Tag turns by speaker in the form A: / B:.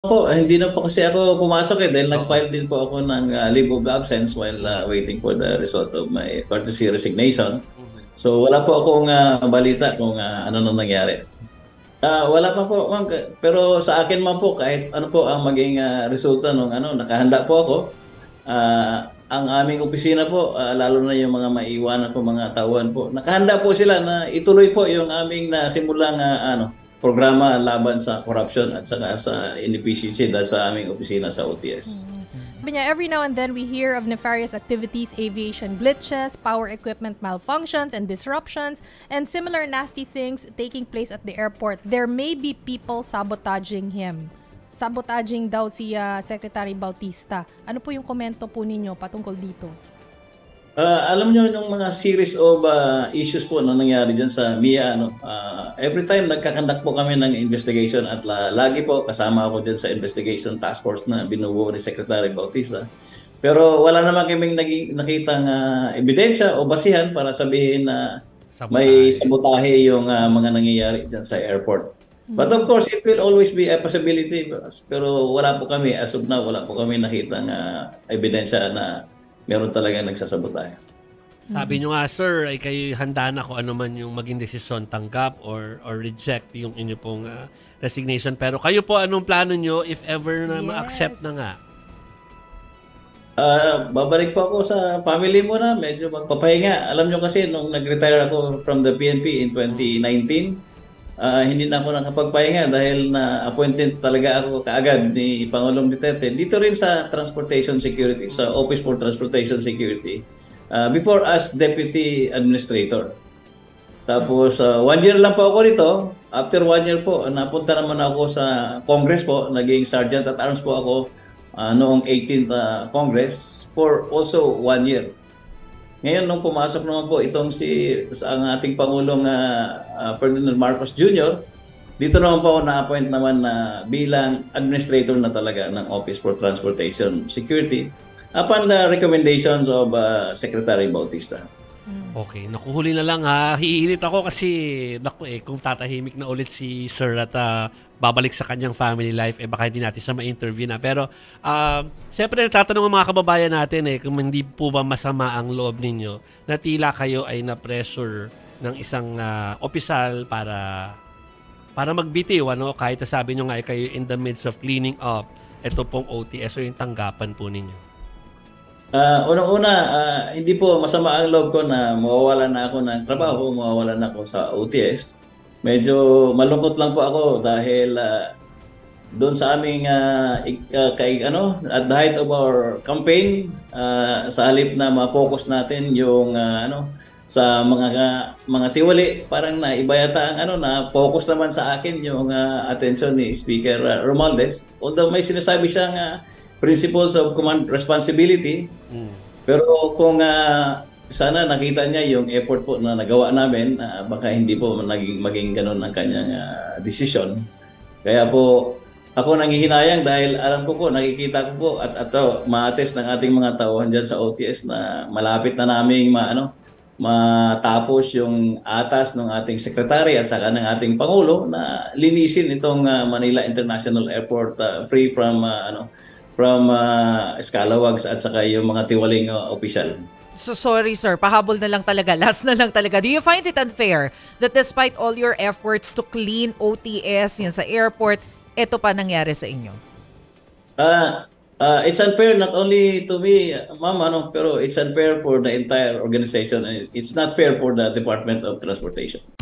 A: po, hindi na po kasi ako pumasok dahil nag-file din po ako ng leave of absence while waiting for the result of my courtesy resignation. So wala po akong balita kung ano nang nangyari. Wala pa po, ma'am. Pero sa akin man po, kahit ano po ang maging resulta nung nakahanda po ako. Ang aming opisina po, lalo na yung mga maiiwanan po mga tauhan po, nakahanda po sila na ituloy po yung aming nasimulang programa laban sa corruption at saka sa inefficiency dahil sa aming opisina sa OTS.
B: Sabi niya, every now and then we hear of nefarious activities, aviation glitches, power equipment malfunctions and disruptions, and similar nasty things taking place at the airport. There may be people sabotaging him. Sabotaging daw si Secretary Bautista. Ano po yung komento po ninyo patungkol dito?
A: Alam nyo yung mga series of issues po na nangyari dyan sa MIA. Every time nagkakandak po kami ng investigation at lagi po kasama ako dyan sa investigation task force na binubuo ni Secretary Bautista. Pero wala naman kaming nakitang ebidensya o basihan para sabihin na may sabotahe yung mga nangyayari dyan sa airport. But of course, it will always be a possibility. Pero wala po kami, as of now, wala po kami nakitang ebidensya na meron talaga nagsasabotahe.
C: Sabi nyo nga, sir, ay kayo handa na kung ano man yung maging desisyon, tanggap or reject yung inyo pong resignation. Pero kayo po, anong plano nyo if ever na ma-accept na nga?
A: Babalik po ako sa family mo na, medyo magpapahinga. Alam nyo kasi, nung nag-retire ako from the PNP in 2019, hindi na ako nakapagpahinga dahil na-appointed talaga ako kaagad ni Pangulong Duterte dito rin sa Transportation Security, sa Office for Transportation Security, before as Deputy Administrator. Tapos 1 year lang po ako rito. After 1 year po, napunta naman ako sa Congress po, naging Sergeant at Arms po ako noong 18th Congress for also 1 year. Ngayon, nung pumasok naman po itong ang ating Pangulong Ferdinand Marcos Jr., dito naman po ako na-appoint naman na bilang administrator na talaga ng Office for Transportation Security upon the recommendations of Secretary Bautista.
C: Okay, nakuhuli na lang ha. Hihilit ako kasi kung tatahimik na ulit si Sir at babalik sa kanyang family life, baka hindi natin siya ma-interview na. Pero siyempre nagtatanong ang mga kababayan natin kung hindi po ba masama ang loob ninyo na tila kayo ay na-pressure ng isang opisyal para magbitiw, kahit sabi nyo nga kayo in the midst of cleaning up ito pong OTS o yung tanggapan po ninyo.
A: Unang-una, hindi po masama ang loob ko na mawawalan na ako ng trabaho, mawawalan na ako sa OTS. Medyo malungkot lang po ako dahil doon sa aming at the height of our campaign, sa halip na ma-focus natin yung sa mga tiwali, parang naibayata ang na focus naman sa akin yung attention ni Speaker Romualdez. Although may sinasabi siyang principles of command responsibility. Pero kung sana nakita niya yung effort po na nagawa namin, baka hindi po maging ganun ang kanyang desisyon. Kaya po ako nanghihinayang dahil alam ko po, nakikita ko po at ma-attest ng ating mga tauhan dyan sa OTS na malapit na naming matapos yung atas ng ating sekretary at saka ng ating Pangulo na linisin itong Manila International Airport free from scalawags at saka yung mga tiwaling opisyal.
D: So sorry sir, pahabol na lang talaga, last na lang talaga. Do you find it unfair that despite all your efforts to clean OTS yan sa airport, ito pa nangyari sa inyo?
A: It's unfair not only to me, ma'am, pero it's unfair for the entire organization. It's not fair for the Department of Transportation.